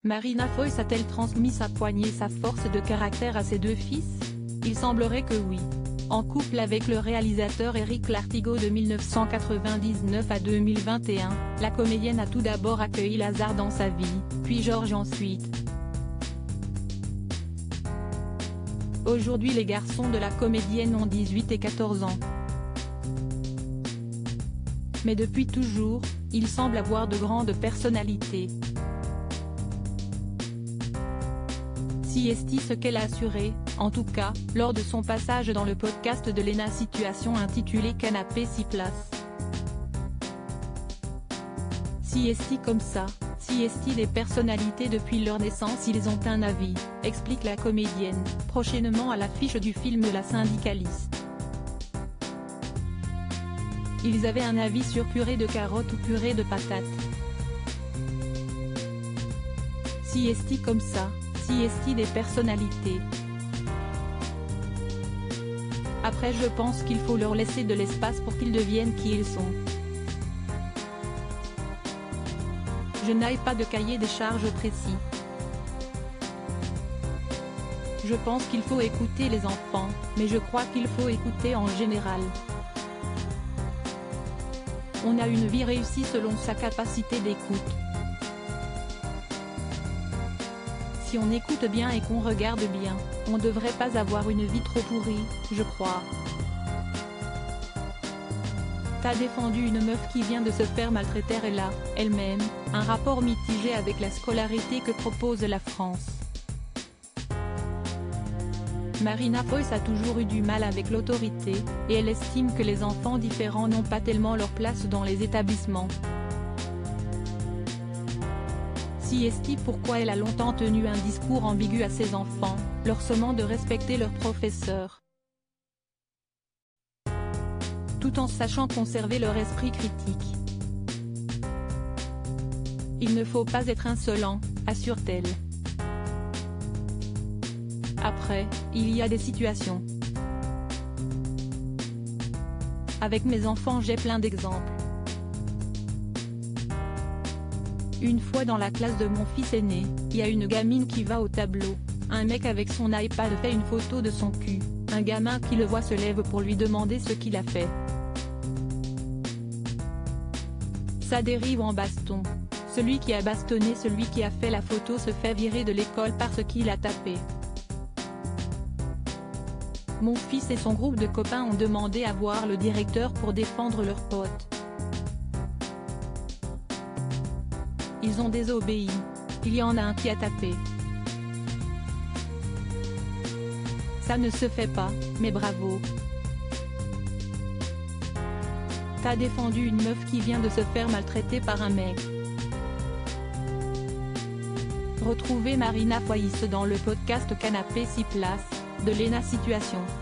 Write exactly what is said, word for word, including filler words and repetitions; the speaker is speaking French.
Marina Foïs a-t-elle transmis sa poigne et sa force de caractère à ses deux fils? Il semblerait que oui. En couple avec le réalisateur Éric Lartigot de mille neuf cent quatre-vingt-dix-neuf à deux mille vingt et un, la comédienne a tout d'abord accueilli Lazare dans sa vie, puis Georges ensuite. Aujourd'hui les garçons de la comédienne ont dix-huit et quatorze ans. Mais depuis toujours, ils semblent avoir de grandes personnalités. Si est-il ce qu'elle a assuré, en tout cas, lors de son passage dans le podcast de Léna Situation intitulé Canapé six places. Si est-il comme ça, si est-il des personnalités depuis leur naissance ils ont un avis, explique la comédienne, prochainement à l'affiche du film La Syndicaliste. Ils avaient un avis sur purée de carottes ou purée de patates. Si est-il comme ça, si est-il des personnalités. Après je pense qu'il faut leur laisser de l'espace pour qu'ils deviennent qui ils sont. Je n'ai pas de cahier des charges précis. Je pense qu'il faut écouter les enfants, mais je crois qu'il faut écouter en général. On a une vie réussie selon sa capacité d'écoute. Si on écoute bien et qu'on regarde bien, on ne devrait pas avoir une vie trop pourrie, je crois. T'as défendu une meuf qui vient de se faire maltraiter elle a, elle-même, un rapport mitigé avec la scolarité que propose la France. Marina Foïs a toujours eu du mal avec l'autorité, et elle estime que les enfants différents n'ont pas tellement leur place dans les établissements. Si est-il pourquoi elle a longtemps tenu un discours ambigu à ses enfants, leur sommant de respecter leurs professeurs, tout en sachant conserver leur esprit critique. Il ne faut pas être insolent, assure-t-elle. Après, il y a des situations. Avec mes enfants j'ai plein d'exemples. Une fois dans la classe de mon fils aîné, il y a une gamine qui va au tableau, un mec avec son iPad fait une photo de son cul, un gamin qui le voit se lève pour lui demander ce qu'il a fait. Ça dérive en baston. Celui qui a bastonné celui qui a fait la photo se fait virer de l'école parce qu'il a tapé. Mon fils et son groupe de copains ont demandé à voir le directeur pour défendre leur pote. Ils ont désobéi. Il y en a un qui a tapé. Ça ne se fait pas, mais bravo. T'as défendu une meuf qui vient de se faire maltraiter par un mec. Retrouvez Marina Foïs dans le podcast Canapé six places, de Léna Situation.